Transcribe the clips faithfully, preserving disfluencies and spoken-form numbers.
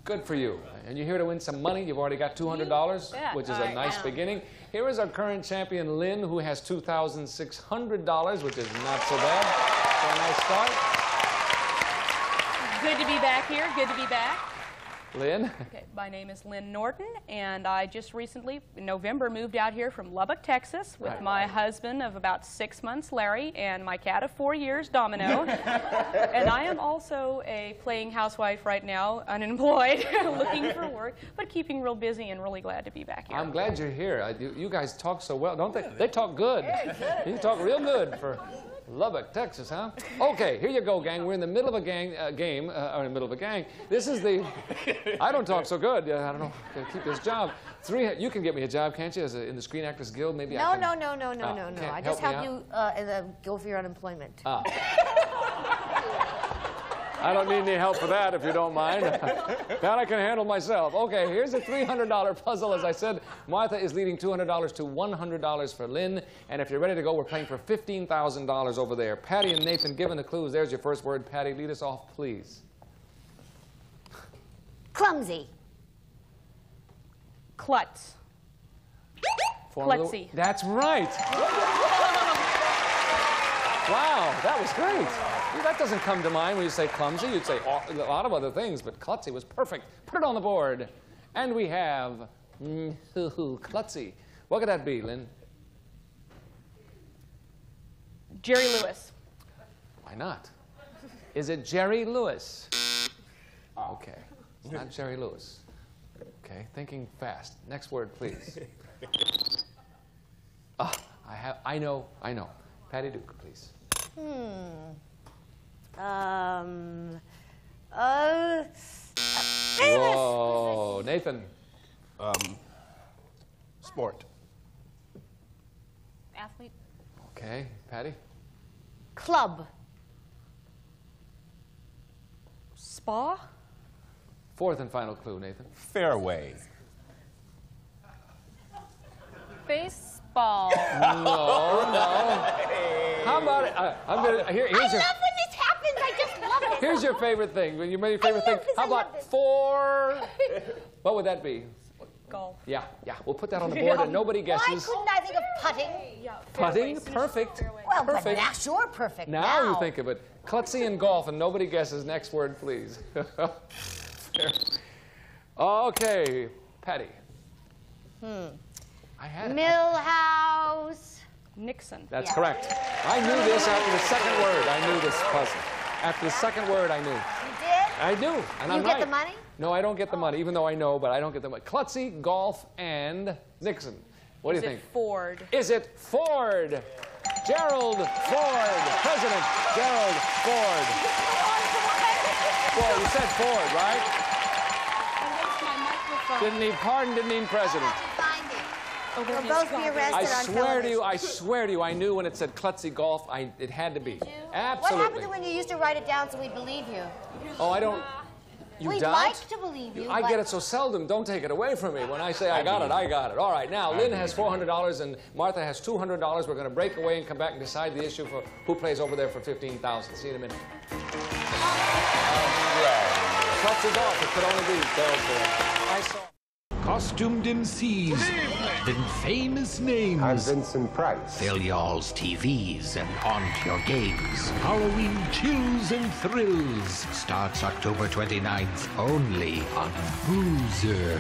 Good for you. And you're here to win some money. You've already got two hundred dollars, which is a nice beginning. Here is our current champion, Lynn, who has two thousand six hundred dollars, which is not so bad. So a nice start. Good to be back here. Good to be back. Lynn? Okay, my name is Lynn Norton, and I just recently, in November, moved out here from Lubbock, Texas, with right. my husband of about six months, Larry, and my cat of four years, Domino. And I am also a playing housewife right now, unemployed, looking for work, but keeping real busy and really glad to be back here. I'm glad you're here. I, you, you guys talk so well, don't they? They talk good. You talk real good for Lubbock, Texas, huh? Okay, here you go, gang. We're in the middle of a gang uh, game, uh, or in the middle of a gang. This is the. I don't talk so good. Uh, I don't know. Gotta keep this job. Three. You can get me a job, can't you? As a, in the Screen Actors Guild, maybe. No, I can... no, no, no, no, Ah, no, no. can't I just help me help you uh, uh, go for your unemployment. Ah. I don't need any help for that, if you don't mind. That I can handle myself. Okay, here's a three hundred dollar puzzle. As I said, Martha is leading two hundred dollars to one hundred dollars for Lynn. And if you're ready to go, we're playing for fifteen thousand dollars over there. Patty and Nathan, given the clues, there's your first word. Patty, lead us off, please. Clumsy. Klutz. Klutzy. That's right. Wow, that was great. That doesn't come to mind when you say clumsy. You'd say a lot of other things, but klutzy was perfect. Put it on the board. And we have mm, klutzy. What could that be, Lynn? Jerry Lewis. Why not? Is it Jerry Lewis? Okay, it's not Jerry Lewis. Okay, thinking fast. Next word, please. Ah, I have. I know. I know. Patty Duke, please. Hmm. Um. Uh. Famous. Whoa, Nathan. Um. Sport. Athlete. Okay, Patty. Club. Spa. Fourth and final clue, Nathan. Fairway. Baseball. No, no. How about it? Uh, I'm gonna. Here, here's I your. love when this happens. I just love it. Here's your favorite thing. Your your favorite thing. love this, How I love about this. four? What would that be? Golf. Yeah, yeah. We'll put that on the board, and nobody Why guesses. couldn't I think of putting? Putting, perfect. Well, but Perfect. now, sure, perfect. Now, Now you think of it. Klutzy and golf, and nobody guesses. Next word, please. Okay, Patty. Hmm. I had it. Millhouse. Nixon. That's Yeah. correct. I knew this after the second word. I knew this puzzle. After the second word, I knew. You did? I do, and You I'm get right. the money? No, I don't get the money, even though I know, but I don't get the money. Klutzy, golf, and Nixon. What Is do you it think? Ford. Is it Ford? Gerald Ford, President Gerald Ford. Ford, you said Ford, right? Didn't need pardon, didn't need president. Find it. Oh, there You'll he both is. be I arrested on swear to television. you, I swear to you, I knew when it said Klutzy golf, I, it had to be. What Absolutely. happened to when you used to write it down so we believe you? Oh, I don't. You We'd doubt? like to believe you. I but get it so seldom. Don't take it away from me. When I say I got it, I got it. All right, now Lynn has four hundred dollars and Martha has two hundred dollars. We're going to break away and come back and decide the issue for who plays over there for fifteen thousand dollars. See you in a minute. Klutzy golf, it could only be Gerald Ford. I saw. Costumed M Cs and famous names. I'm Vincent Price. Fill y'all's T Vs and haunt your games. Halloween chills and thrills starts October twenty-ninth only on Boozer.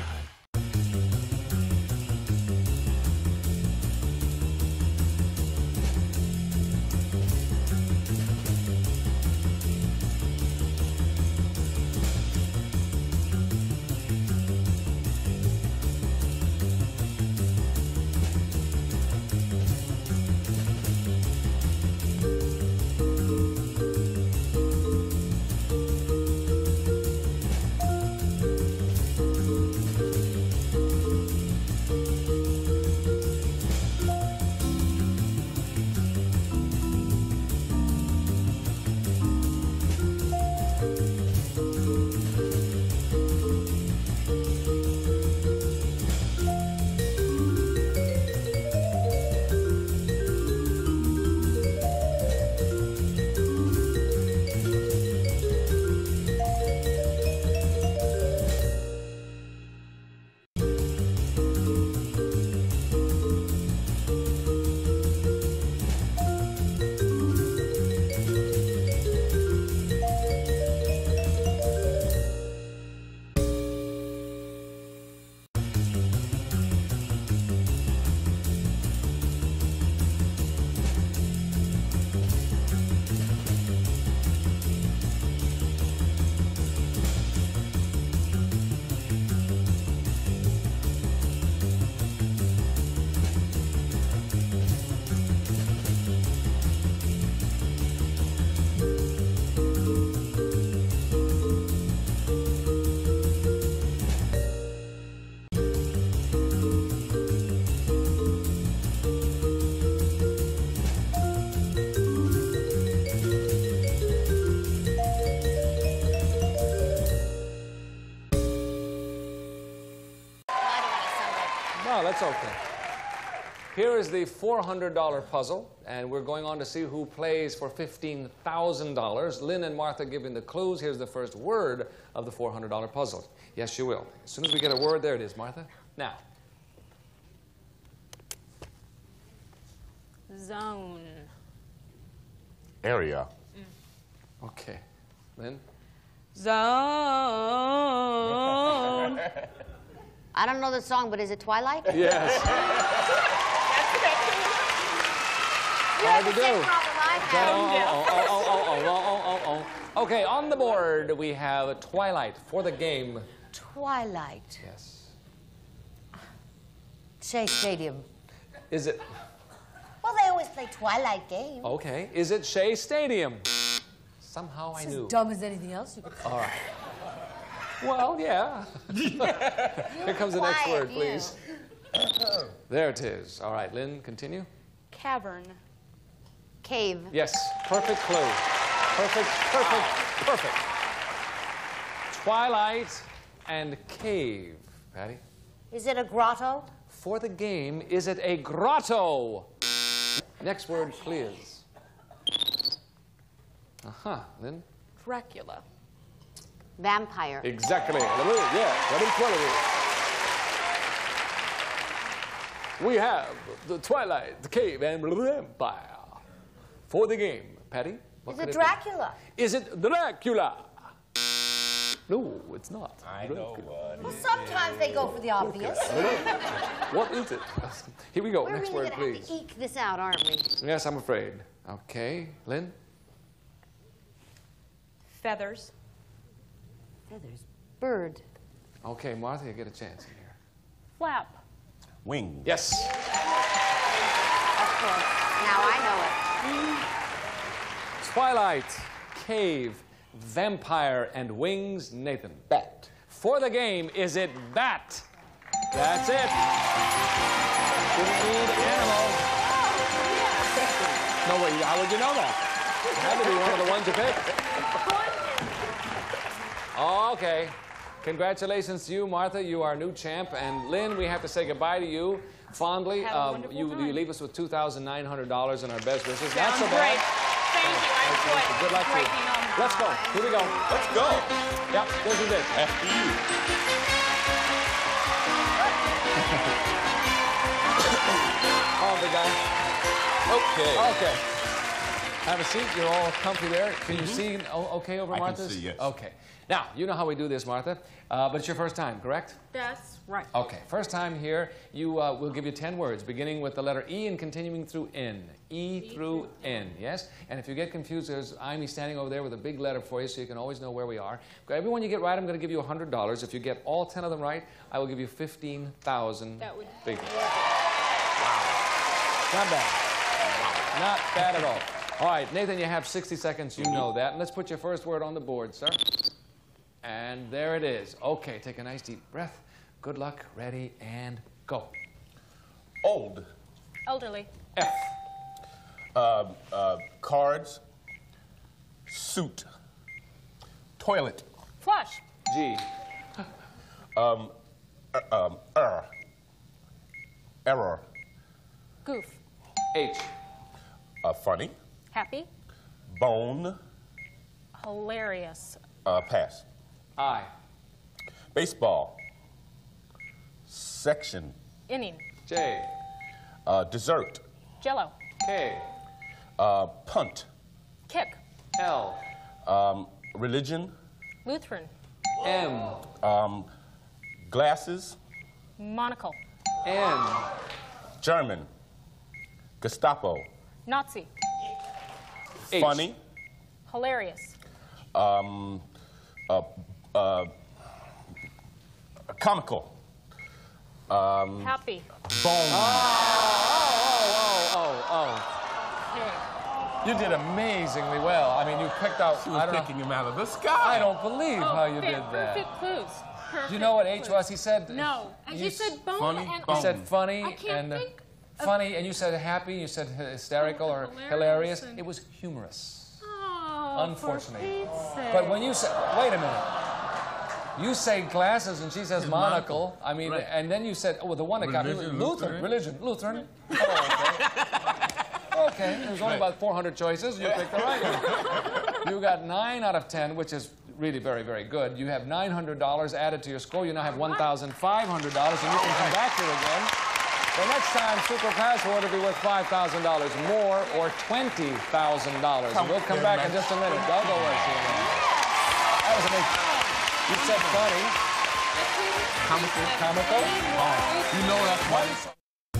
No, that's okay. Here is the four hundred dollar puzzle, and we're going on to see who plays for fifteen thousand dollars. Lynn and Martha giving the clues. Here's the first word of the four hundred dollar puzzle. Yes, you will. As soon as we get a word, there it is, Martha. Now. Zone. Area. Okay. Lynn? Zone. I don't know the song, but is it Twilight? Yes. You Hard have to the same do. problem I Oh, have. oh, oh, oh, oh, oh, oh, oh, oh. Okay, on the board we have Twilight for the game. Twilight. Yes. Shea Stadium. Is it? Well, they always play Twilight games. Okay. Is it Shea Stadium? Somehow I It's knew. as dumb as anything else you could say. All right. Well, yeah. Here comes the next Quiet, word, you. please. There it is. All right, Lynn, continue. Cavern. Cave. Yes, perfect clue. Perfect, perfect, perfect. Twilight and cave. Patty? Is it a grotto? For the game, is it a grotto? Next word, please. Uh-huh, Lynn? Dracula. Vampire. Exactly. Yeah, what is Twilight? We have the Twilight, the cave, and vampire. For the game, Patty? What Is could it be? Dracula? Is it Dracula? No, it's not. I know what. Well, sometimes they go for the obvious. What is it? Here we go. We're Next really word, going to have please. to eke this out, aren't we? Yes, I'm afraid. Okay, Lynn? Feathers. Feathers. Bird. Okay, Martha, you get a chance in here. Flap. Wing. Yes. Of course. Now I know it. Twilight, cave, vampire, and wings. Nathan. Bat. For the game, is it bat? That's it. Didn't need animal. No way. How would you know that? It had to be one of the ones you picked. Okay. Congratulations to you, Martha. You are new champ. And Lynn, we have to say goodbye to you fondly. Have a Um, wonderful you, time. you leave us with two thousand nine hundred dollars and our best wishes. Not Sounds so great. bad. Thank you. I enjoyed it. Good luck to Great you. being on. Let's go. Here we go. Let's go. Yep, this is it. After you. Oh, big guy. Okay. Okay. Have a seat. You're all comfy there. Can you see o- okay over I can Martha's? see, yes. Okay. Now, you know how we do this, Martha, uh, but it's your first time, correct? That's right. Okay. First time here, you uh, we'll give you ten words, beginning with the letter E and continuing through N. E through N, yes? And if you get confused, there's I'm standing over there with a big letter for you so you can always know where we are. Every one you get right, I'm going to give you one hundred dollars. If you get all ten of them right, I will give you fifteen thousand dollars. That would Big. Not bad. Not bad at all. All right, Nathan, you have sixty seconds. You know that. And let's put your first word on the board, sir. And there it is. Okay, take a nice deep breath. Good luck. Ready, and go. Old. elderly. F. Uh, uh, cards. Suit. Toilet. Flush. G. Um, uh, um, er. Error. Goof. H. Uh, funny. Happy. Bone. Hilarious. Uh, pass. I. Baseball. Section. Inning. J. Uh, dessert. Jello. K. Uh, punt. Kick. L. Um, religion. Lutheran. M. Um, glasses. Monocle. N. German. Gestapo. Nazi. H. Funny. Hilarious. Um, uh, uh, comical. Um, Happy. bone. Oh, oh, oh, Okay. oh. You did amazingly well. I mean, you picked out, She I was don't know, picking him out of the sky. I don't believe how you per- did that. Perfect clues. Perfect Do you know what H clues. was? He said... No. And you he s- said bone funny, and bone. He said funny I can't and uh, think of- funny, and you said happy, you said hysterical or Hilarious hilarious. and- It was humorous. Oh, Unfortunately. For Pete's sake. But when you said, wait a minute. You say glasses and she says His monocle. monocle. I mean, Right. and then you said, oh, the one that got me, Religion, Lutheran. Lutheran. Religion, Lutheran. Oh, okay. Okay, there's only Right. about four hundred choices. You picked the right one. You got nine out of ten, which is really very, very good. You have nine hundred dollars added to your score. You now have one thousand five hundred dollars, and you can come back here again. The next time, Super Password will be worth five thousand dollars more or twenty thousand dollars. And we'll come back in just a minute. Don't go away, Sheila. That was amazing. You said funny. Comical. Comical. Oh, you know that's why.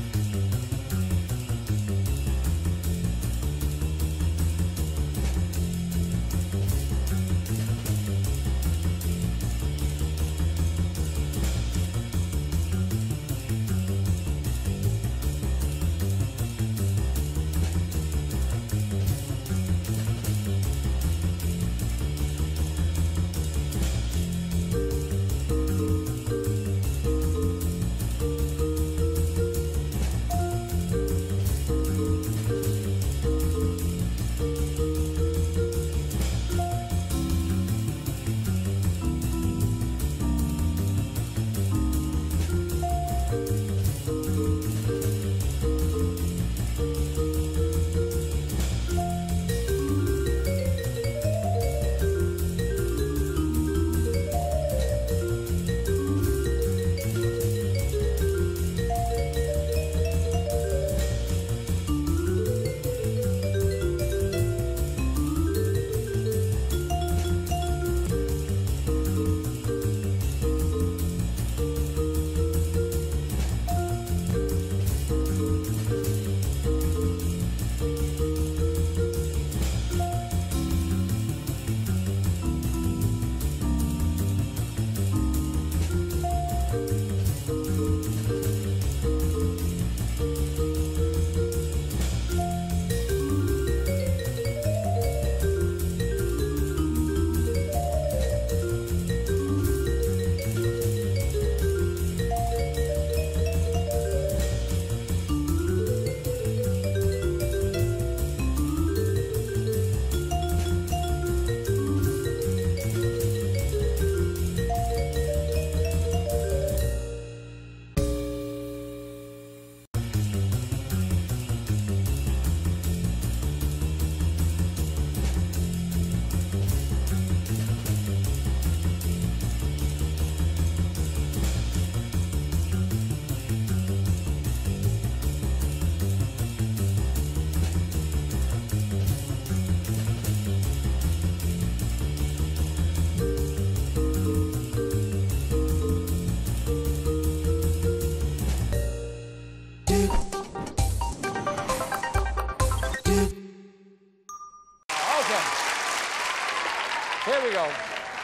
Here we go.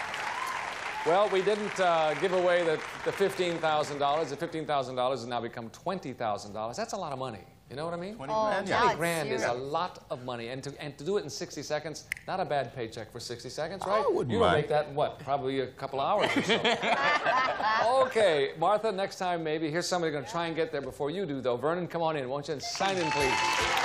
Well, we didn't uh, give away the, the fifteen thousand dollars. The fifteen thousand dollars has now become twenty thousand dollars. That's a lot of money. You know what I mean? twenty Oh, grand, now twenty it's grand is a serious. lot of money. And to, and to do it in sixty seconds, not a bad paycheck for sixty seconds, right? I wouldn't you would mind. make that in what? Probably a couple hours or so. Okay, Martha, next time maybe. Here's somebody going to try and get there before you do, though. Vernon, come on in, won't you? And sign in, please.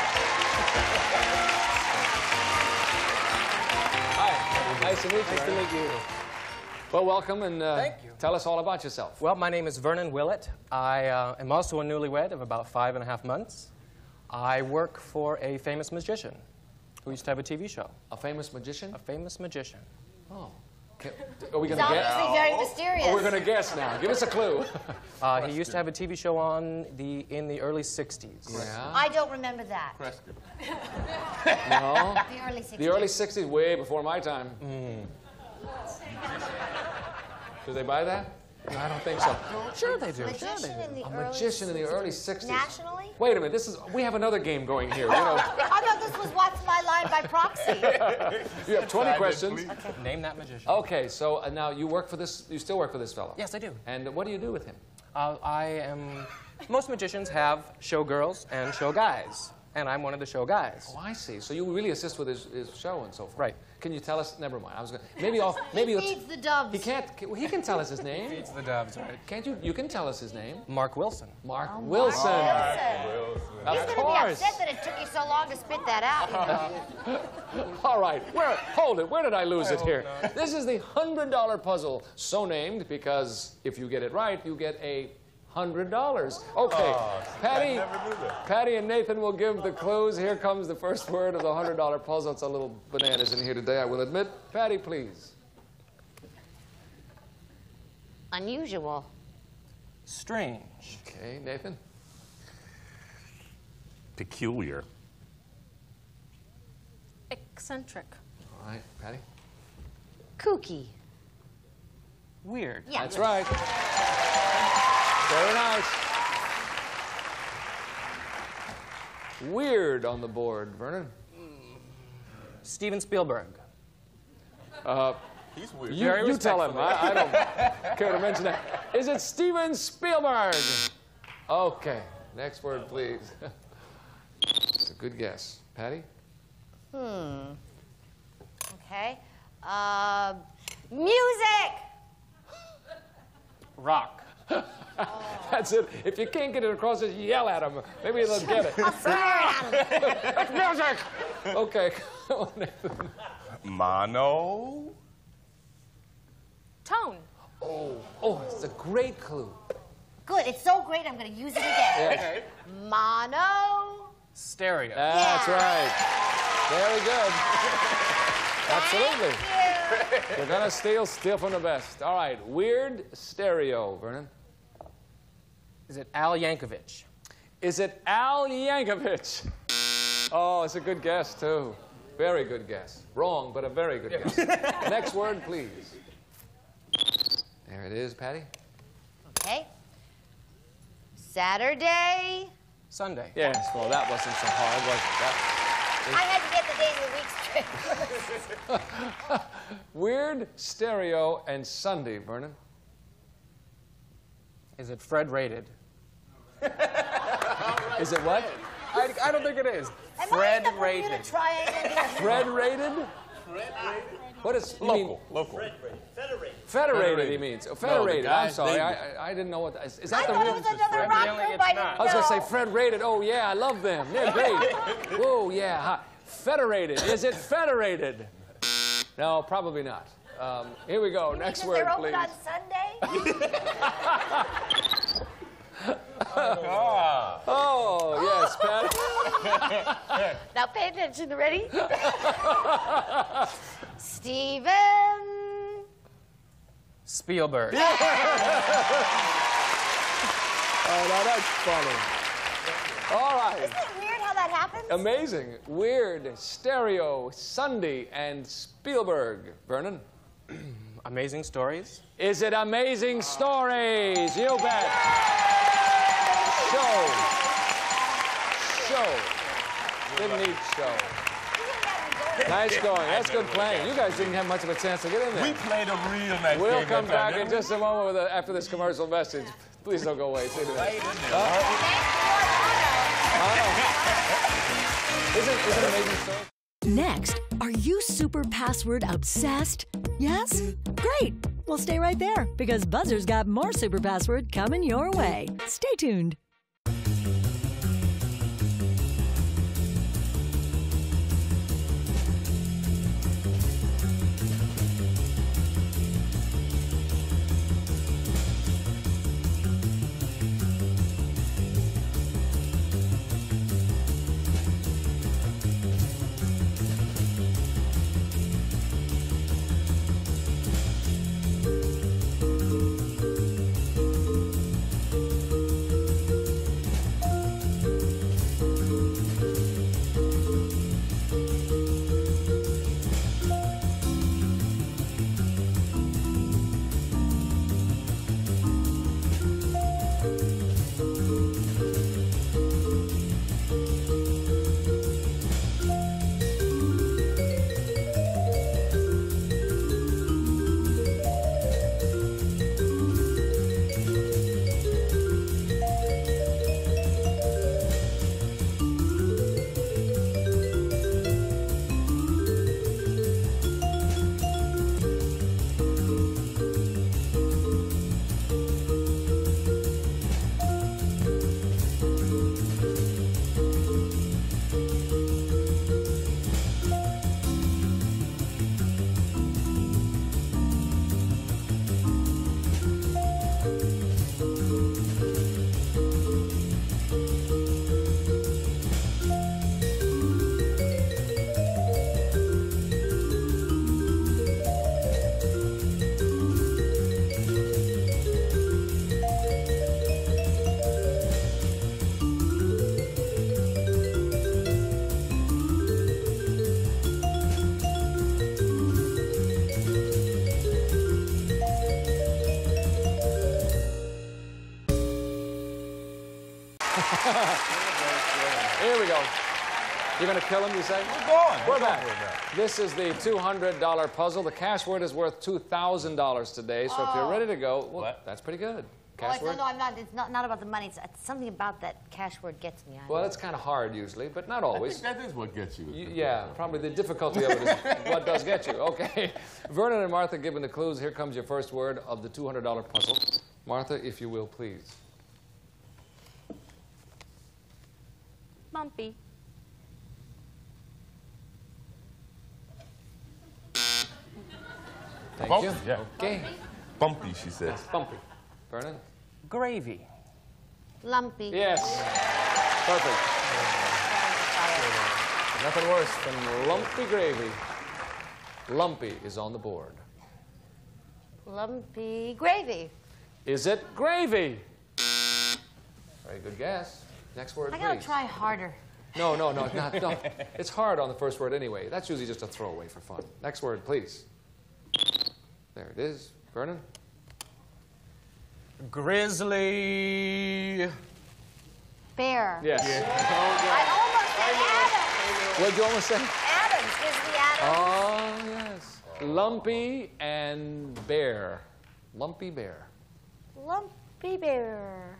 Hi. Nice to meet you. Nice to Vernon. meet you. Well, welcome, and uh, Thank you. tell us all about yourself. Well, my name is Vernon Willett. I uh, am also a newlywed of about five and a half months. I work for a famous magician who used to have a T V show. A famous magician? A famous magician. Oh. Can, are we going It's to guess? obviously very mysterious. Oh, we're going to guess now. Give us a clue. Uh, he used to have a T V show on the in the early sixties. Yeah. I don't remember that. Preston. No. The early sixties. The early sixties, way before my time. Mm. Did they buy that? No, I don't think so. Sure they do. Magician Sure they in do. the A early magician in the early sixties. Nationally? Wait a minute. This is. We have another game going here. You know, I thought this was What's My Line by proxy. you have twenty Sign in, questions. please. Name that magician. Okay, so uh, now you work for this. You still work for this fellow. Yes, I do. And what do you do with him? Uh, I am. Most magicians have showgirls and show guys. and I'm one of the show guys. Oh, I see. So you really assist with his, his show and so forth. Right. Can you tell us? Never mind. I was going. Maybe I'll. Maybe He you'll- feeds the doves. He can't. Well, he can tell us his name. Feeds the doves, right? Can't you? You can tell us his name. Mark Wilson. Mark Oh, Wilson. Mark Of Wilson. He's going to be course. upset that it took you so long to spit that out. All right. Where? Hold it. Where did I lose it here? This is the hundred dollar puzzle, so named because if you get it right, you get a hundred dollars. Okay. Patty. Patty and Nathan will give the clues. Here comes the first word of the hundred dollar puzzle. It's a little bananas in here today, I will admit. Patty, please. Unusual. Strange. Okay, Nathan. Peculiar. Eccentric. All right, Patty. Kooky. Weird. Yeah. That's right. Very nice. Weird on the board, Vernon. Steven Spielberg. Uh, He's weird. you Very you tell him. I, I don't care to mention that. Is it Steven Spielberg? Okay. Next word, please. It's a good guess. Patty? Hmm. Okay. Uh, music. Rock. That's it. If you can't get it across, just yell at him. Maybe they'll get it. I'll swear at 'em. That's music! Okay. Come on, Nathan. Mono. Tone. Oh, oh, it's a great clue. Good. It's so great. I'm going to use it again. Mono. Stereo. That's Yeah. right. Very good. Absolutely. Thank you. You're gonna steal, steal from the best. All right, weird stereo, Vernon. Is it Al Yankovic? Is it Al Yankovic? Oh, it's a good guess, too. Very good guess. Wrong, but a very good guess. Next word, please. There it is, Patty. Okay. Saturday. Sunday. Yes, well, that wasn't so hard, was it? That- I had to get the days of the week straight. Weird stereo and Sunday, Vernon. Is it Fred Rated? Is it what? I, I don't think it is. Am Fred I in the Rated. Bermuda Triangle? Fred rated? What is you mean? Local. Local. Federated, Federated. he means. Oh, No, the federated. I'm guys, sorry. they- I, I, I didn't know what that is. Is I that the thought real? it was another Fred rock Really, group it's I didn't not. I was going to say know. Fred Rated. Oh, yeah, I love them. They're great. Whoa, yeah. Hi. Federated. Is it federated? No, probably not. Um, here we go. You mean Next 'cause word, they're open please. on Sunday? Oh, yes, Patty. Now pay attention. Ready? Steven. Spielberg. Oh, now that's funny. All right. Isn't it weird how that happens? Amazing. Weird, stereo, Sunday, and Spielberg. Vernon? Amazing stories. Is it Amazing Stories? You bet. Show. Show. Didn't need show. Nice going. That's good playing. You guys didn't have much of a chance to get in We there. played a real nice We'll game come that time, back in didn't we? just a moment with a, after this commercial message. Please don't go away. Stay tuned. Right in there. Isn't, isn't it Amazing Stories? Next, are you super password obsessed? Yes? Great! Well, stay right there because Buzzer's got more super password coming your way. Stay tuned. Here we go. You're going to kill him, you say? We're going. We're We're back. going now. This is the two hundred dollar puzzle. The cash word is worth two thousand dollars today, so if you're ready to go, well, What? that's pretty good. Oh, Cash it's, word? no, I'm not. It's not, not about the money. It's, it's something about that cash word gets me. I Well, know. it's kind of hard usually, but not I always. think that is what gets you. You- yeah, probably the difficulty of it is what does get you. Okay. Vernon and Martha given the clues. Here comes your first word of the two hundred dollar puzzle. Martha, if you will, please. Bumpy. Thank Bumpy, you. yeah. Okay. Bumpy, she says. Bumpy. Vernon? Gravy. Lumpy. Yes. Perfect. Nothing worse than lumpy gravy. Lumpy is on the board. Lumpy gravy. Is it gravy? Very good guess. Next word, I gotta please. try harder. No, no, no, not, no. It's hard on the first word anyway. That's usually just a throwaway for fun. Next word, please. There it is. Vernon? Grizzly. Bear. Yes. I almost said Adams. What'd you almost say? Adams. Grizzly Adams. Oh, yes. Lumpy and bear. Lumpy bear. Lumpy bear.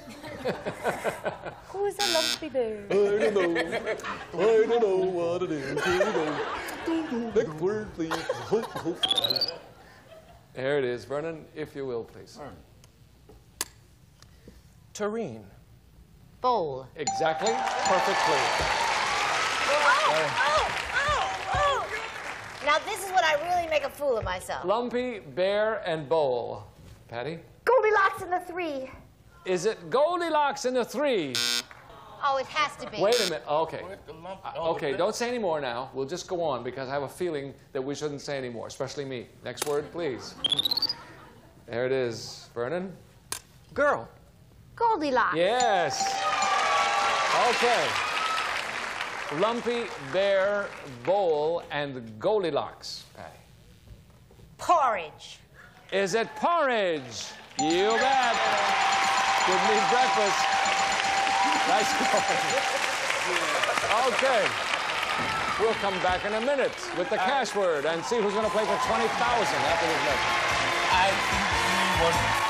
Who's a lumpy bear? I don't know. I don't know what it is. Here we go. Next word, please. There it is. Vernon, if you will, please. Tureen. Bowl. Exactly. Perfect clue. Oh, oh, oh. Now this is when I really make a fool of myself. Lumpy, bear, and bowl. Patty? Goldilocks and the three. Is it Goldilocks in the three? Oh, it has to be. Wait a minute. Okay. With the lump- Uh, oh, the Okay, bit- don't say any more now. We'll just go on because I have a feeling that we shouldn't say any more, especially me. Next word, please. There it is. Vernon? Girl. Goldilocks. Yes. Okay. Lumpy, bear, bowl, and Goldilocks. Patty. Porridge. Is it porridge? You bet. Didn't need breakfast. Nice going. Okay. We'll come back in a minute with the cash word and see who's going to play for twenty thousand dollars after this message. I think we was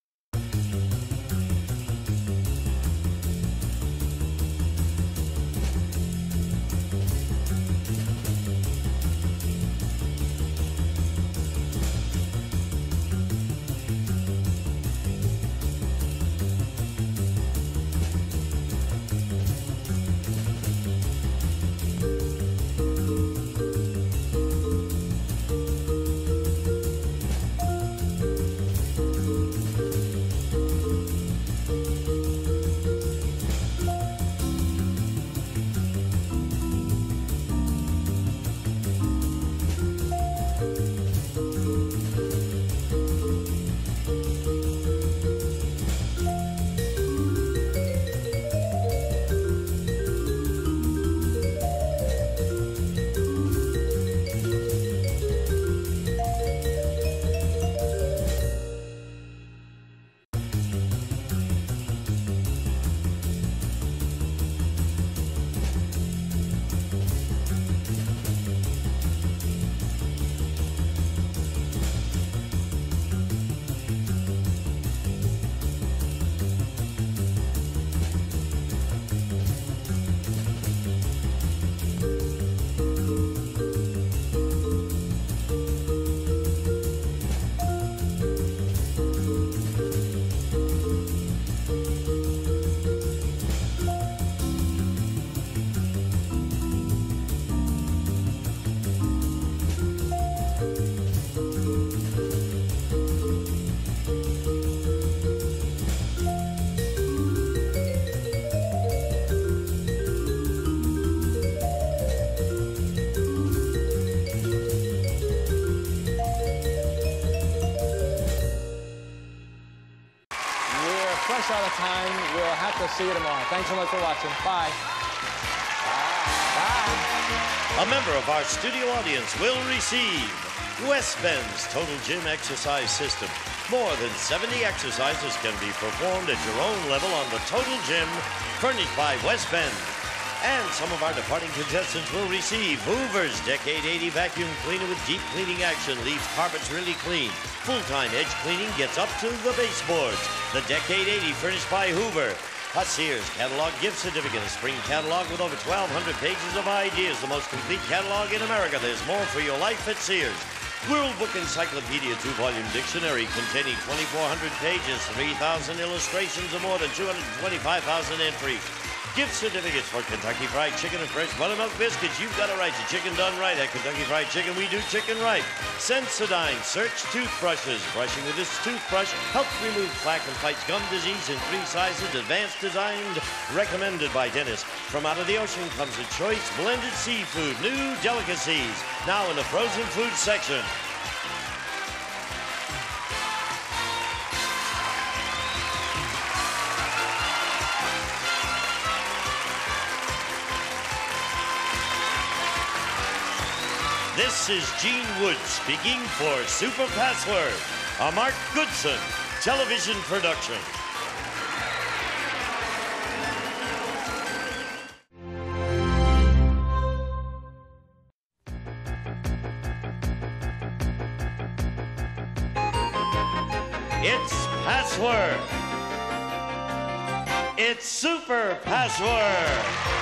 fresh out of time. We'll have to see you tomorrow. Thanks so much for watching. Bye. Bye. A member of our studio audience will receive West Bend's Total Gym Exercise System, More than seventy exercises can be performed at your own level on the Total Gym, furnished by West Bend. And some of our departing contestants will receive Hoover's Decade eighty vacuum cleaner with deep cleaning action, leaves carpets really clean. Full-time edge cleaning gets up to the baseboards. The Decade eighty furnished by Hoover. A Sears catalog gift certificate, a spring catalog with over twelve hundred pages of ideas, the most complete catalog in America. There's more for your life at Sears. World Book Encyclopedia two-volume dictionary containing twenty-four hundred pages, three thousand illustrations, and more than two hundred twenty-five thousand entries. Gift certificates for Kentucky Fried Chicken and fresh buttermilk biscuits. You've got a right to chicken done right at Kentucky Fried Chicken. We do chicken right. Sensodyne Search toothbrushes. Brushing with this toothbrush helps remove plaque and fights gum disease in three sizes. Advanced designed, recommended by dentists. From out of the ocean comes a choice blended seafood. New delicacies. Now in the frozen food section. This is Gene Wood speaking for Super Password, a Mark Goodson television production. It's Password. It's Super Password.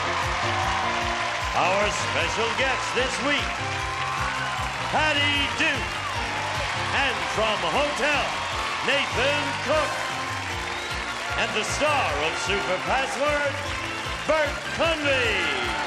Our special guest this week, Patty Duke, and from Hotel, Nathan Cook, and the star of Super Password, Bert Convy.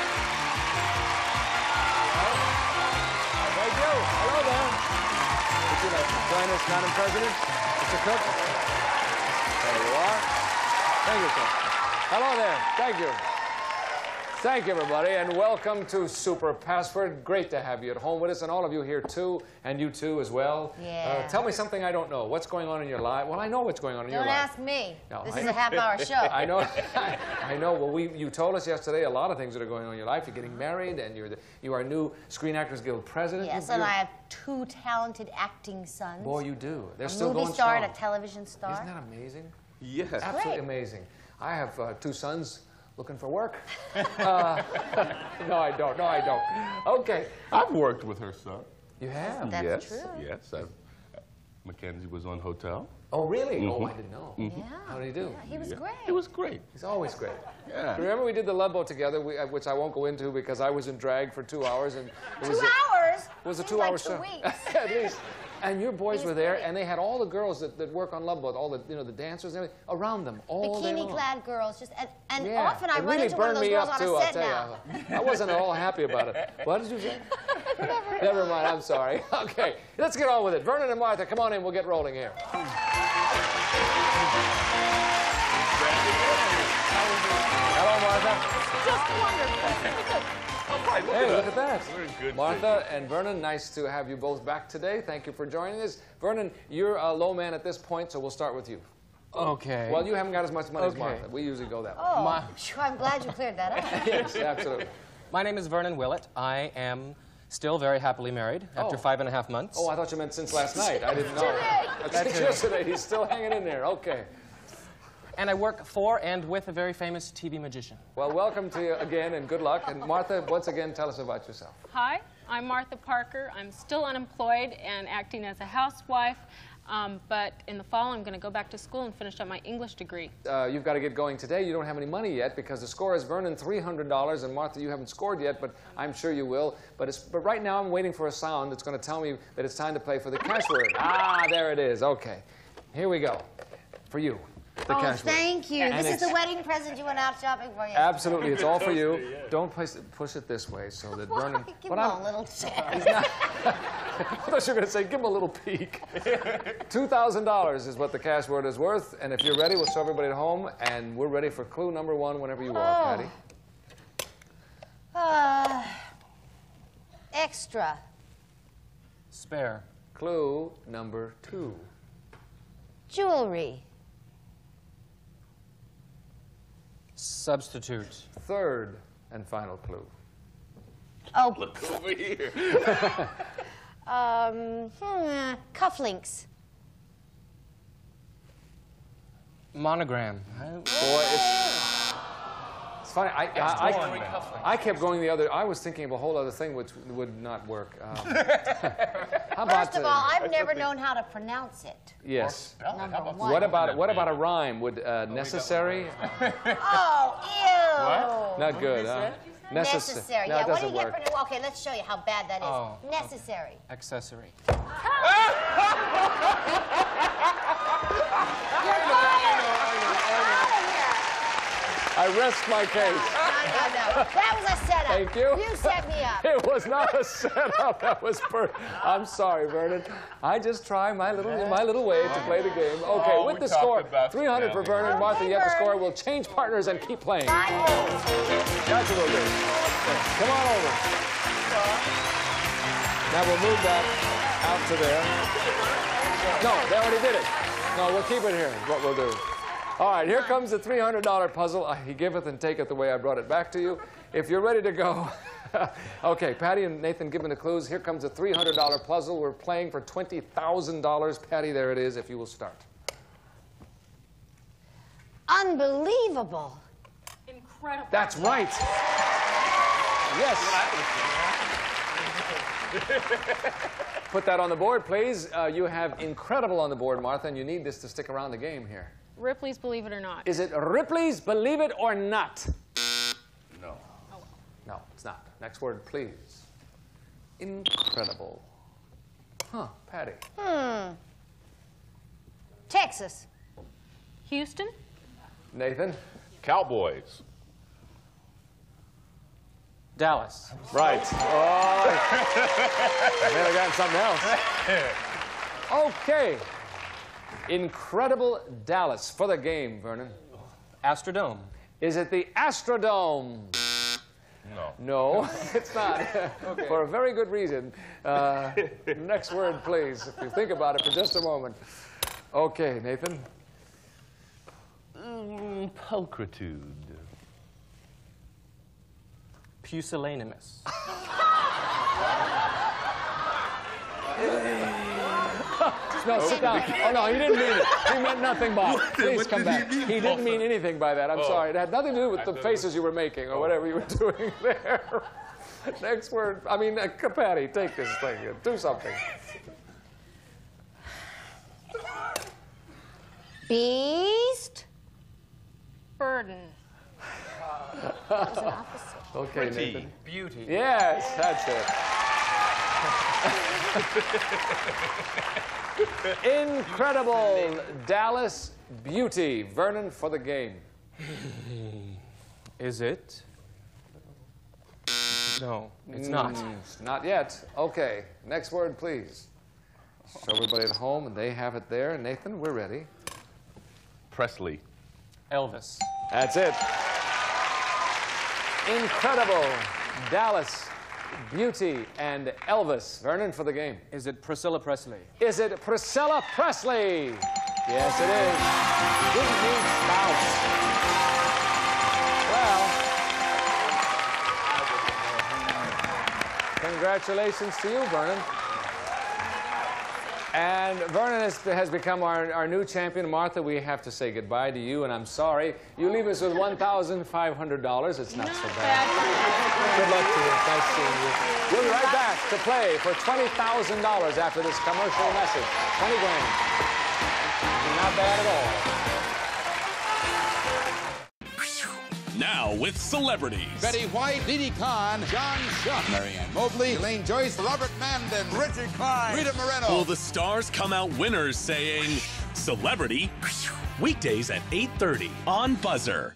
Thank you. Hello there. Would you like to join us, Madam President? Mister Cook? There you are. Thank you, sir. Hello there. Thank you. Thank you, everybody, and welcome to Super Password. Great to have you at home with us, and all of you here, too, and you, too, as well. Yeah. Uh, tell me something I don't know. What's going on in your life? Well, I know what's going on in Don't your life. ask me. No, this I is know. a half-hour show. I know. I know. Well, we, you told us yesterday a lot of things that are going on in your life. You're getting married, and you're the, you are new Screen Actors Guild president. Yes, you, and I have two talented acting sons. Boy, you do. They're a still movie going star strong. and a television star. Isn't that amazing? Yes. Absolutely Great. amazing. I have uh, two sons looking for work. uh, no, I don't. No, I don't. Okay. I've worked with her son. You have? That's yes. true. Yes. I've, Mackenzie was on Hotel. Oh, really? Mm-hmm. Oh, I didn't know. Yeah. How did he do? Yeah, he was Yeah. great. It was great. He's always great. Yeah. Remember we did the Love Boat together, we, uh, which I won't go into because I was in drag for two hours. and it Two was a, hours? It was a Seems two-hour like two show. weeks. At least. And your boys was were there, great. and they had all the girls that, that work on Love Boat, all the you know the dancers and everything, around them all day long. Bikini-clad girls, just and, and Yeah. often I it run really into one of burned those me girls up on too, a I'll set tell now. you. I wasn't at all happy about it. What did you say? Never mind, I'm sorry. Okay, let's get on with it. Vernon and Martha, come on in, we'll get rolling here. Hello, Martha. Just wonderful. Hey, look at that. Very good. Martha and Vernon, nice to have you both back today. Thank you for joining us. Vernon, you're a low man at this point, so we'll start with you. Okay. Well, you haven't got as much money as Okay. Martha. We usually go that way. Oh, My- phew, I'm glad you cleared that up. Yes, absolutely. My name is Vernon Willett. I am still very happily married after Oh. five and a half months. Oh, I thought you meant since last night. I didn't know. That's since yesterday. He's still hanging in there. Okay. And I work for and with a very famous T V magician. Well, welcome to you again, and good luck. And Martha, once again, tell us about yourself. Hi, I'm Martha Parker. I'm still unemployed and acting as a housewife, um, but in the fall I'm going to go back to school and finish up my English degree. Uh, you've got to get going today. You don't have any money yet because the score is Vernon three hundred dollars, and Martha, you haven't scored yet, but I'm sure you will. But, it's, but right now I'm waiting for a sound that's going to tell me that it's time to play for the cash word. Ah, there it is. Okay. Here we go. For you. The Oh, cash word. thank you. And This is it's- the wedding present you went out shopping for yesterday. Absolutely, it's all for you. Don't push it, push it this way so that Why? Vernon. Give but him I'm- a little chance. He's not. I thought you were going to say, give him a little peek. two thousand dollars is what the cash word is worth, and if you're ready, we'll show everybody at home, and we're ready for clue number one whenever you are, Patty. Uh, extra. Spare. Clue number two. Jewelry. Substitute. Third and final clue. Oh, Look over here. um, hmm, cufflinks. Monogram. Boy, it's, it's funny. I, I, I, I kept going the other. I was thinking of a whole other thing which would not work. Um, how about First of the, all, I've never known how to pronounce it. yes. Number one. What about what about a rhyme? Would uh, necessary? Oh, ew. Not good, huh? Necessa- Necessary. No, Yeah, it what do doesn't you work. get for... Okay, let's show you how bad that is. Oh, Necessary. Accessory. I rest my case. No, no, no. That was a setup. Thank you. You set me up. It was not a setup. That was per. I'm sorry, Vernon. I just try my little my little way to play the game. Okay, Oh, with we the talked score, about three hundred for spelling. Vernon. Martha, Okay, you have the Vern. score. We'll change partners and keep playing. Five moves. That's what we'll do. Come on over. Now we'll move that out to there. No, they already did it. No, we'll keep it here. Is what we'll do. All right, here comes the three hundred dollar puzzle. I- He giveth and taketh the way I brought it back to you. If you're ready to go. Okay, Patty and Nathan given the clues. Here comes the three hundred dollar puzzle. We're playing for twenty thousand dollars. Patty, there it is, if you will start. Unbelievable. Incredible. That's right. Yes. Put that on the board, please. Uh, you have incredible on the board, Martha, and you need this to stick around the game here. Ripley's Believe It or Not. Is it Ripley's Believe It or Not? No. No, it's not. Next word, please. Incredible. Huh, Patty. Hmm. Texas. Houston. Nathan? Cowboys. Dallas. Right. Oh, I may have gotten something else. Okay. Incredible Dallas for the game, Vernon. Astrodome. Is it the Astrodome? No. No, it's not. For a very good reason. Uh, next word, please, if you think about it for just a moment. Okay, Nathan. Mm, pulchritude. Pusillanimous. No, sit down. Oh, no, he didn't mean it. He meant nothing by it. Please come back. He didn't mean anything by that. I'm sorry. It had nothing to do with the faces you were making or whatever you were doing there. Next word. I mean, uh, Patty, take this thing. Do something. Beast. Burden. Okay, Nathan. Beauty. Yes, that's it. Incredible Dallas Beauty. Vernon for the game. Is it? No, it's not. Mm, not yet. Okay, next word, please. Show everybody at home, and they have it there. Nathan, we're ready. Presley. Elvis. That's it. Incredible Dallas Beauty and Elvis. Vernon for the game. Is it Priscilla Presley? Is it Priscilla Presley? Yes, it is. Didn't mean spouse. Well, congratulations to you, Vernon. And Vernon has, has become our, our new champion. Martha, we have to say goodbye to you, and I'm sorry. You leave us with one thousand five hundred dollars. It's not so bad. Good luck to you. Nice seeing you. We'll be right back to play for twenty thousand dollars after this commercial message. twenty grand. Not bad at all. Now with celebrities. Betty White, Didi Khan, John Schuck, Marianne Mobley, Elaine Joyce, Robert Mandan, Richard Klein, Rita Moreno. Will the stars come out winners saying celebrity? Weekdays at eight thirty on Buzzer.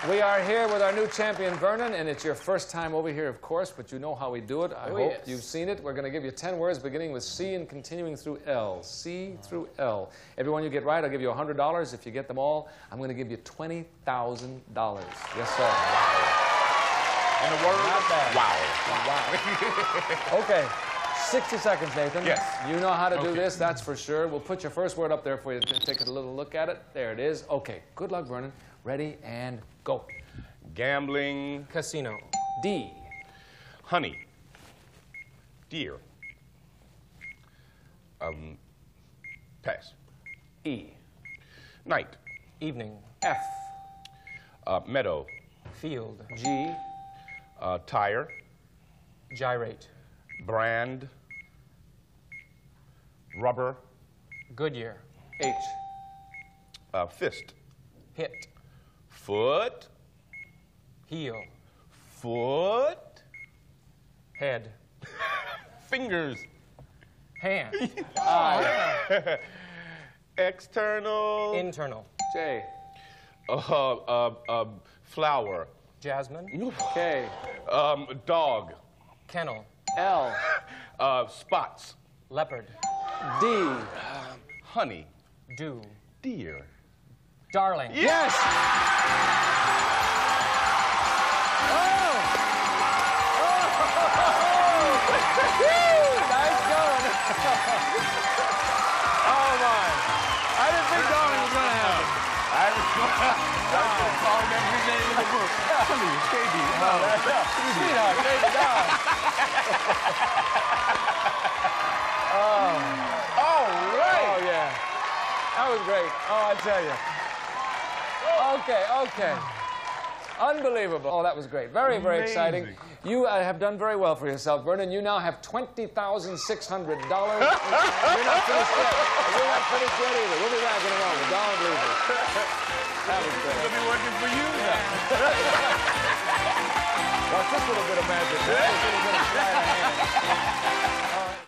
We are here with our new champion, Vernon, and it's your first time over here, of course, but you know how we do it. I Oh, hope yes. you've seen it. We're going to give you ten words beginning with C and continuing through L. C through L. Every one you get right, I'll give you one hundred dollars. If you get them all, I'm going to give you twenty thousand dollars. Yes, sir. And the word? Not bad. Wow. Wow. Okay. sixty seconds, Nathan. Yes. You know how to do Okay. this, that's for sure. We'll put your first word up there for you to take a little look at it. There it is. Okay. Good luck, Vernon. Ready and go. Gambling. Casino. D. Honey. Deer. Um, pass. E. Night. Evening. F. Uh, meadow. Field. G. Uh, tire. Gyrate. Brand. Rubber. Goodyear. H. Uh, fist. Hit. Foot. Heel. Foot. Head. Fingers. Hand. I. External. Internal. J. Uh, uh, uh, flower. Jasmine. K. Um, dog. Kennel. L. Uh, spots. Leopard. D. Honey. Dew. Deer. Darling. Yes! Oh! Oh! Nice going. Oh, my. I didn't think darling was going to happen. I was calling every name in the book. Honey, baby. Sweetheart, baby, doll. Oh. All right. Oh, yeah. That was great. Oh, I tell you. Okay, okay. Unbelievable. Oh, that was great. Very, very exciting. You uh, have done very well for yourself, Vernon. You now have twenty thousand six hundred dollars. You're not finished yet. You're not finished yet either. We'll be back in a moment. Don't leave us. That was great. It'll be working for you now. Watch this little bit of magic. This little bit of sleight of hand. All right.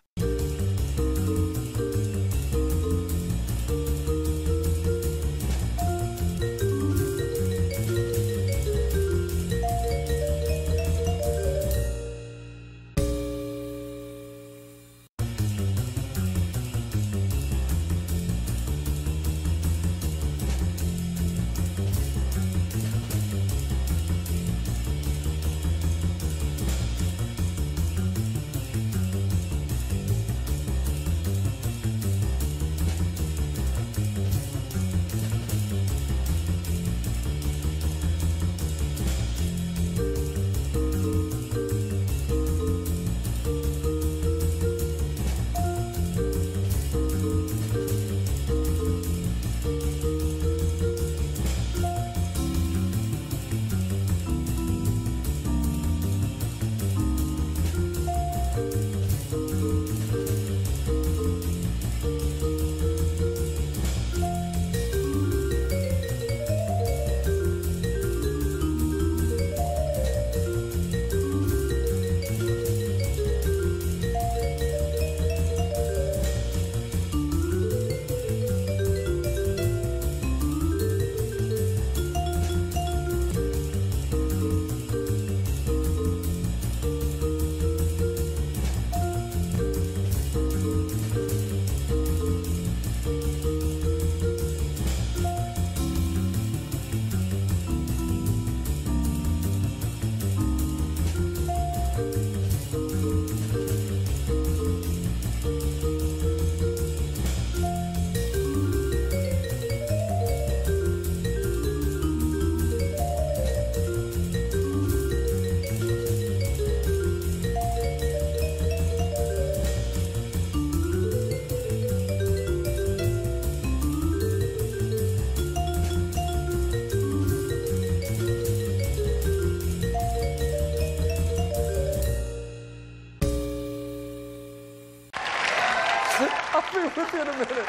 I'll be with you in a minute.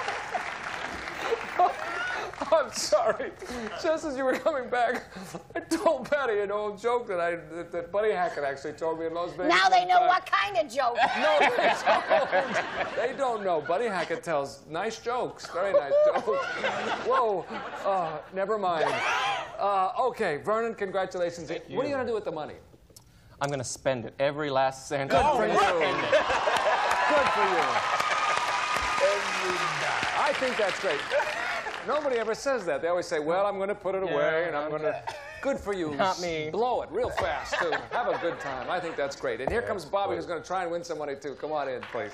Oh, I'm sorry. Just as you were coming back, I told Patty an old joke that I that, that Buddy Hackett actually told me in Las Vegas. Now they know sometime. what kind of joke. No, they don't. They don't know. Buddy Hackett tells nice jokes, very nice jokes. Whoa, uh, never mind. Uh, okay, Vernon, congratulations. Thank you. What are you going to do with the money? I'm going to spend it, every last cent. Good for you. Spend it. Good for you. I think that's great. Nobody ever says that. They always say, well, I'm going to put it away, Yeah, and I'm going to... Good for you. Not me. Blow it real fast, too. Have a good time. I think that's great. And here comes Bobby, who's going to try and win some money, too. Come on in, please.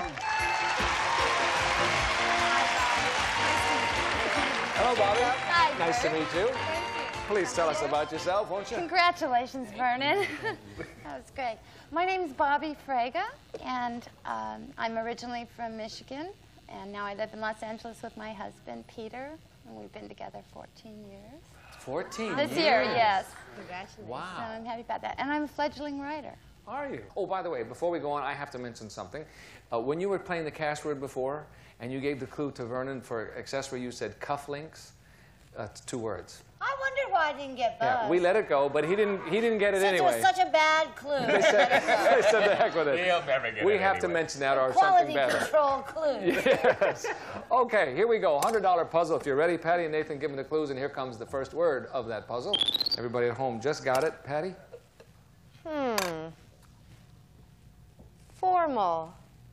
Hello, Bobby. Hi, nice to Vernon. meet you. Please tell us about yourself, won't you? Congratulations, Vernon. That was great. My name is Bobby Fraga, and um, I'm originally from Michigan, and now I live in Los Angeles with my husband, Peter, and we've been together fourteen years. fourteen This years. year, yes. Congratulations. Wow. So I'm happy about that. And I'm a fledgling writer. Are you? Oh, by the way, before we go on, I have to mention something. Uh, when you were playing the cash word before, and you gave the clue to Vernon for accessory, you said cufflinks. Uh, it's two words. I wonder why I didn't get buzzed. Yeah, we let it go, but he didn't. He didn't get it Since anyway. it was such a bad clue. They said, they said the heck with it. He'll never get we it have to anyway. mention that or Quality something better. control clue. Yes. Okay, here we go. one hundred dollar puzzle. If you're ready, Patty and Nathan, give me the clues, and here comes the first word of that puzzle. Everybody at home just got it. Patty? Hmm. Formal.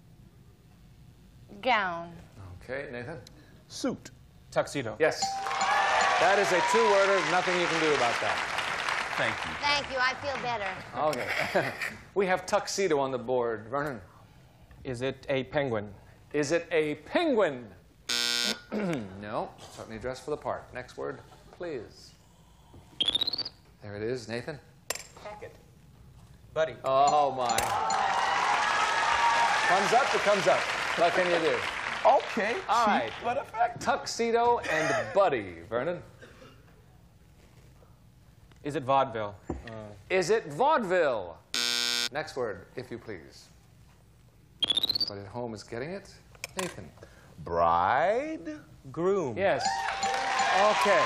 Gown. Okay, Nathan? Suit. Tuxedo. Yes. That is a two-worder. Nothing you can do about that. Thank you. Thank you. I feel better. Okay. We have tuxedo on the board. Vernon? Is it a penguin? Is it a penguin? No. Certainly dressed for the part. Next word, please. There it is. Nathan? Packet. Buddy. Oh, my. Comes up, it comes up. What can you do? Okay. All right. But effective. Tuxedo and buddy. Vernon? Is it vaudeville? Uh, Is it vaudeville? Next word, if you please. Everybody at home is getting it. Nathan? Bride. groom. Yes. Okay.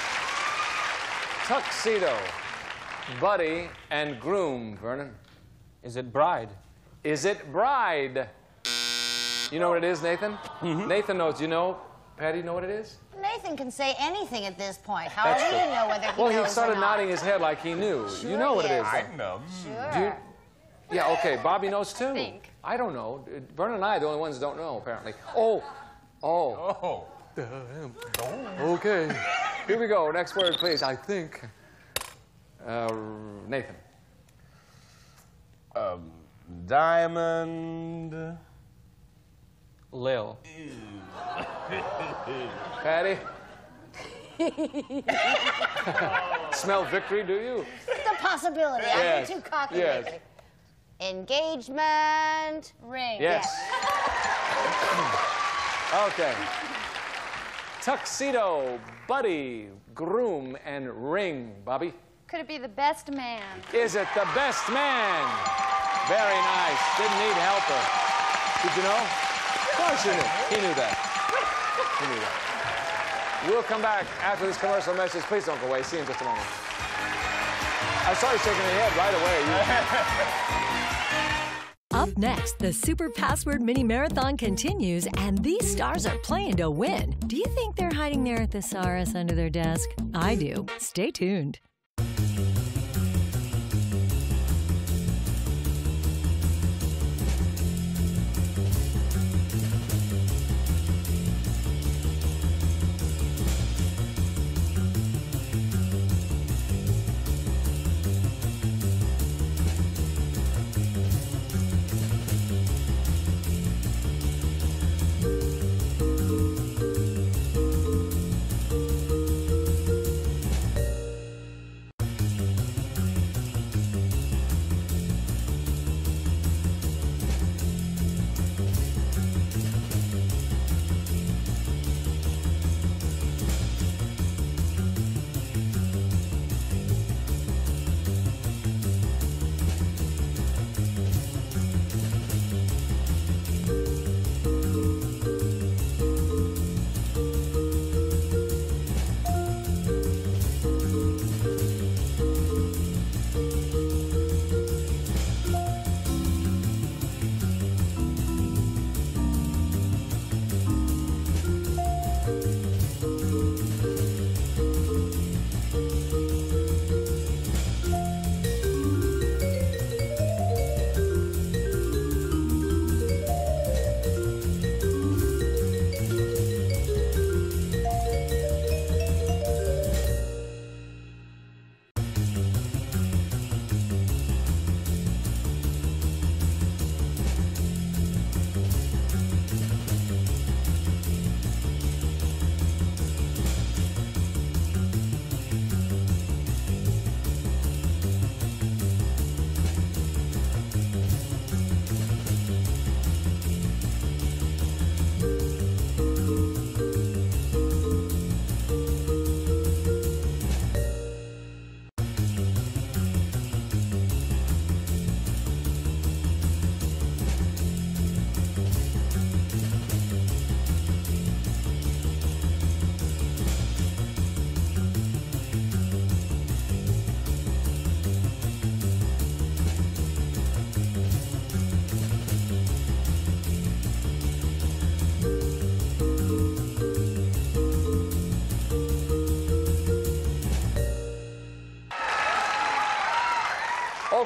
Tuxedo, buddy, and groom. Vernon? Is it bride? Is it bride? You know what it is, Nathan? Mm-hmm. Nathan knows. You know? Patty, you know what it is? Nathan can say anything at this point. How That's are we true. to know whether he Well, knows he started or not? nodding his head like he knew. Sure you know what he it is. is. I know. Sure. Do you, yeah, okay. Bobby knows too. think. I don't know. Vernon and I are the only ones who don't know, apparently. Oh. Oh. Oh. Okay. Here we go. Next word, please. I think. Uh, Nathan. Um, diamond. Lil. Patty? Smell victory, do you? It's a possibility. Yes. I'm too cocky. Yes. lately. Engagement. Ring. Yes. Okay. Tuxedo, buddy, groom, and ring. Bobby? Could it be the best man? Is it the best man? Very nice. Didn't need helper. Did you know? Of course you knew. He knew that. He knew that. We'll come back after this commercial message. Please don't go away. See you in just a moment. I saw you shaking your head right away. Up next, the Super Password Mini Marathon continues, and these stars are playing to win. Do you think they're hiding their thesaurus under their desk? I do. Stay tuned.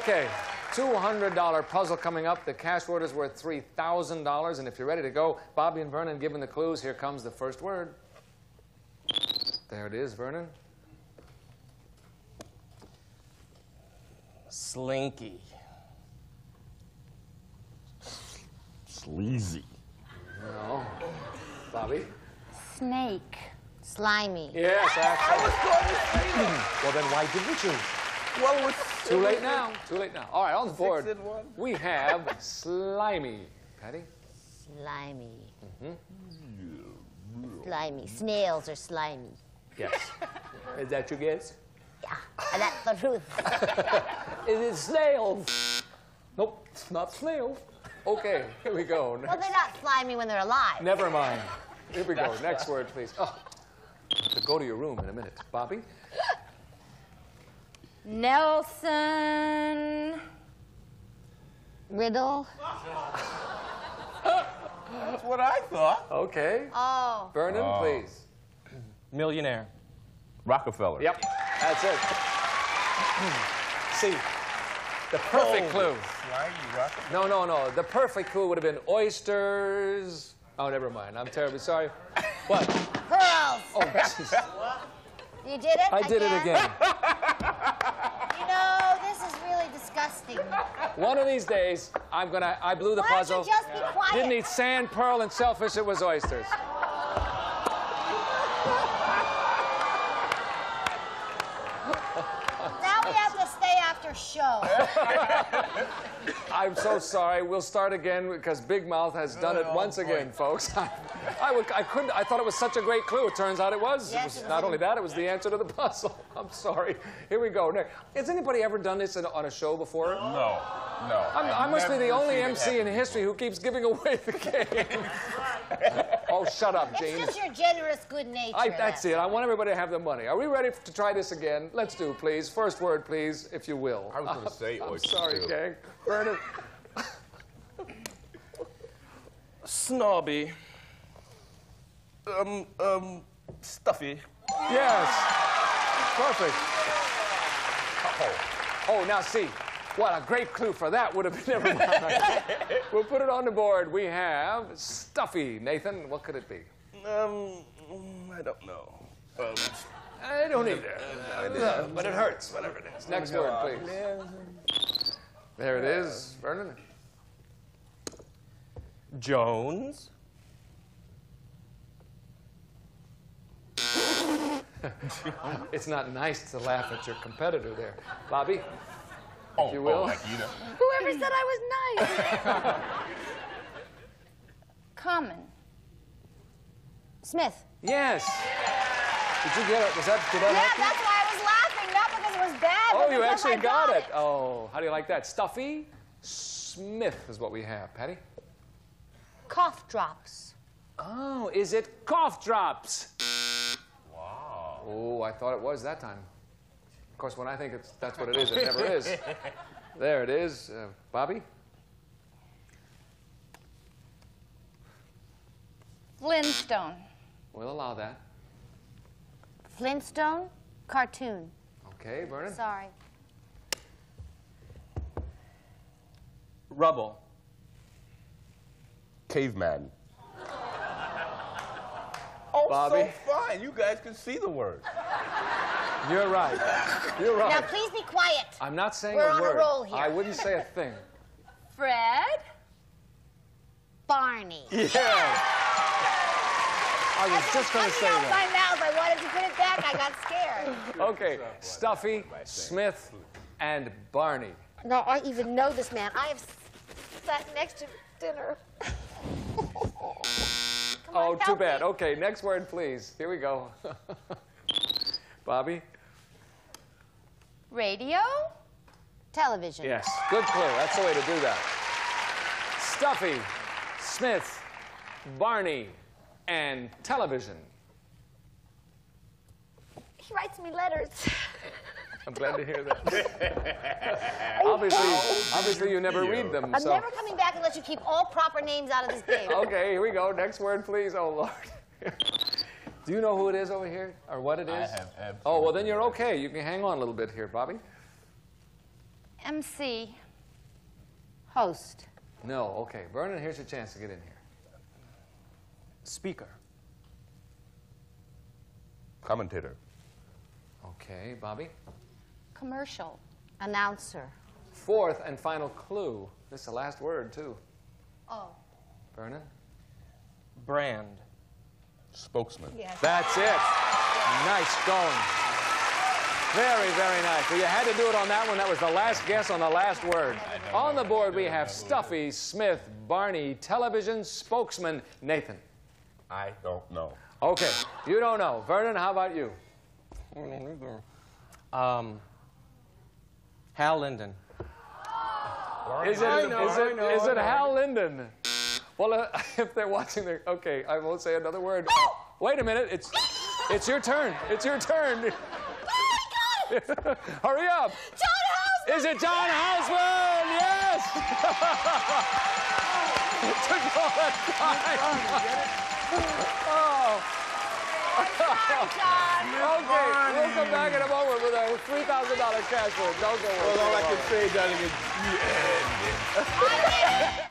Okay, two hundred dollar puzzle coming up. The cash word is worth three thousand dollars. And if you're ready to go, Bobby and Vernon given the clues. Here comes the first word. There it is, Vernon. Slinky. Sleazy. No. Bobby? Snake. Slimy. Yes, actually. I was going to say that. Well, then why didn't you? Well, it was Too late now. Too late now. All right, on the board, Six in one. we have slimy. Patty? Slimy. Mm-hmm. Slimy. Snails are slimy. Yes. Is that your guess? Yeah, and that's the truth. Is it snails? Nope, it's not snails. Okay, here we go. Well, they're not slimy when they're alive. Never mind. Here we go. Next word, please. Oh, to go to your room in a minute. Bobby? Nelson. Riddle. That's what I thought. Okay. Oh. Vernon, Oh. please. Millionaire. Rockefeller. Yep, that's it. See, the perfect clue. Slimy Rockefeller. No, no, no. The perfect clue would have been oysters. Oh, never mind. I'm terribly sorry. What? Pearls. Oh, jeez. You did it? I did it again. You know, this is really disgusting. One of these days, I'm gonna. I blew the Why don't puzzle. you just be quiet? Didn't eat sand, pearl, and shellfish. It was oysters. Now we have to stay after show. I'm so sorry. We'll start again because Big Mouth has done it Oh, once boy. again, folks. I, I, would, I couldn't. I thought it was such a great clue. It turns out it was. Yes, it was it was not in- only that, it was the answer to the puzzle. I'm sorry. Here we go. Next. Has anybody ever done this in, on a show before? No, no. I'm, I've I must be the never only seen it M C in happen. history who keeps giving away the game. Oh, shut up, It's James. just your generous good nature. I, that's it. I want everybody to have the money. Are we ready to try this again? Let's do, please. First word, please, if you will. I was going to say I'm oysters, sorry, too. gang. Vernon. Snobby. Um, um, stuffy. Yes. Perfect. Oh, now see. What a great clue for that would have been. Never mind. We'll put it on the board. We have stuffy. Nathan, what could it be? Um, I don't know. Um, I don't either. Uh, but it hurts, whatever it is. Next word, please. There it is. Vernon. Jones. It's not nice to laugh at your competitor there. Bobby, oh, if you will. Oh, like you know. Whoever said I was nice. Common. Smith. Yes. Did you get it? Was that, did that Yeah, help you? that's why I was laughing, not because it was bad, Oh, but you because actually I got, got it. Oh, how do you like that? Stuffy Smith is what we have. Patty? Cough drops. Oh, is it cough drops? Wow. Oh, I thought it was that time. Of course, when I think it's, that's what it is, it never is. There it is. Uh, Bobby? Flintstone. We'll allow that. Flintstone. Cartoon. Okay, Vernon? Sorry. Rubble. Caveman. Oh, Bobby? so fine. You guys can see the word. You're right. You're right. Now, please be quiet. I'm not saying We're a on a word. roll here. I wouldn't say a thing. Fred. Barney. Yeah. I was just going to say Coming out that. my mouth. I wanted to put it back. I got scared. Okay, Stuffy, Smith, and Barney. No, I even know this man. I have sat next to dinner. Oh, too help bad. me. Okay, next word, please. Here we go. Bobby? Radio. Television. Yes, good clue. That's the way to do that. Stuffy, Smith, Barney, and television. He writes me letters. I'm glad to hear that. obviously, obviously you never read them. I'm so. never coming back unless you keep all proper names out of this game. Okay, here we go. Next word, please. Oh, Lord. Do you know who it is over here, or what it is? I have absolutely Oh, well, then you're okay. You can hang on a little bit here, Bobby. M C. Host. No, okay. Vernon, here's your chance to get in here. Speaker. Commentator. Okay, Bobby? Commercial. Announcer. Fourth and final clue. This is the last word, too. Oh. Vernon? Brand. Spokesman. Yes. That's it. Nice going. Very, very nice. Well, you had to do it on that one. That was the last guess on the last word. On the board, we have Stuffy, Smith, Barney, television spokesman, Nathan. I don't know. Okay, you don't know. Vernon, how about you? Um, Hal Linden. Is it, I know, is it, I know, is I it know. Hal Linden? Well, uh, if they're watching, they're, okay, I won't say another word. Uh, wait a minute, it's, it's your turn. It's your turn. Hurry up. John Houseman! Is it John Houseman? Yes! Took all that time. Oh. Okay, we'll come back in a moment with a three thousand dollar cash win. Don't go away. Well, all I can say, darling, is you earned it.